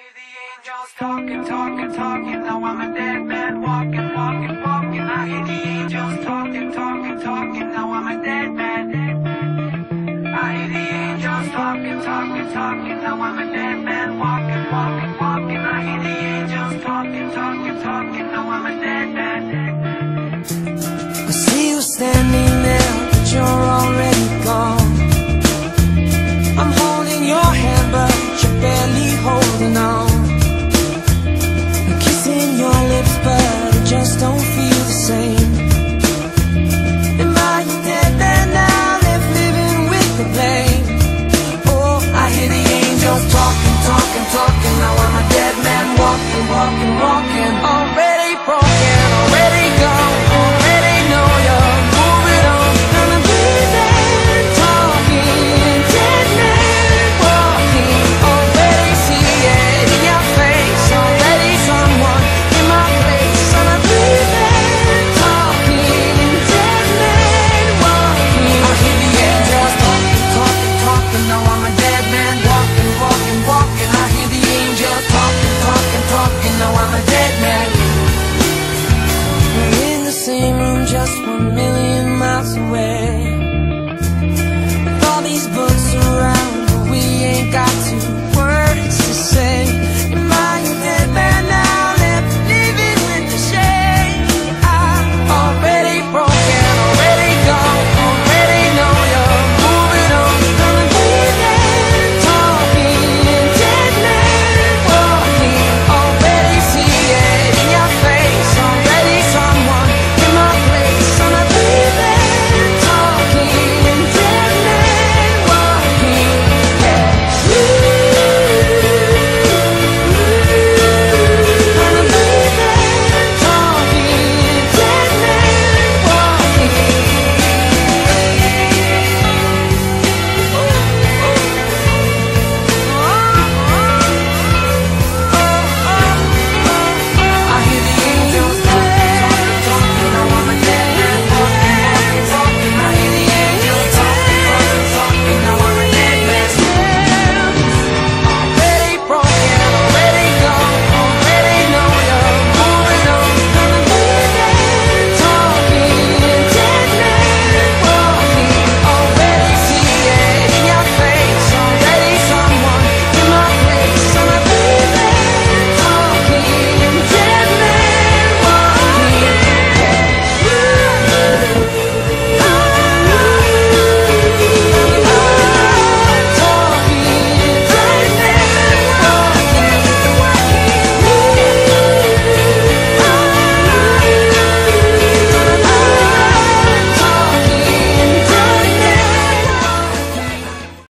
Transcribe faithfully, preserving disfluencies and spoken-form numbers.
hear the angels talking, talking, talking. Now I'm a dead man walking, walking, walking. I hear the angels talking, talking, talking. Now I'm a dead man. I hear the angels talking, talking, talking. Now I'm a dead man walking, walking, walking. I hear the angels talking, talking, talking. Now I'm a dead man. I see you standing there, but you're already gone. I'm holding your hand, but you're barely holding on. I'm kissing your lips, but it just don't feel the same. Am I a dead man now, left living with the blame? Oh, I hear the angels talking, talking, talking. Now I'm a dead man walking, walking, walking.